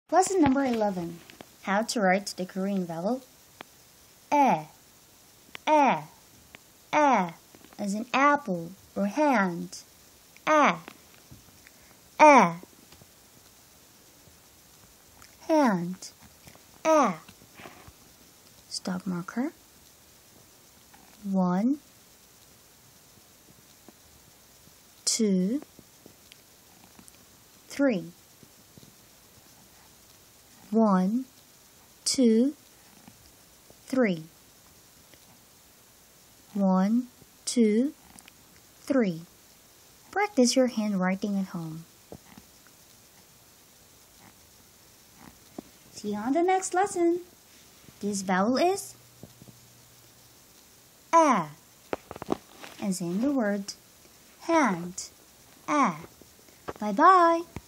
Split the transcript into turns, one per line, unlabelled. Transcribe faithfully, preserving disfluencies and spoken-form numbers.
Lesson number eleven. How to write the Korean vowel 에, 에, 에, as in apple or hand. 에, 에, hand, 에. Stop marker. One, two, three. One, two, three. One, two, three. Practice your handwriting at home. See you on the next lesson. This vowel is ä, as in the word hand. ä. Bye bye.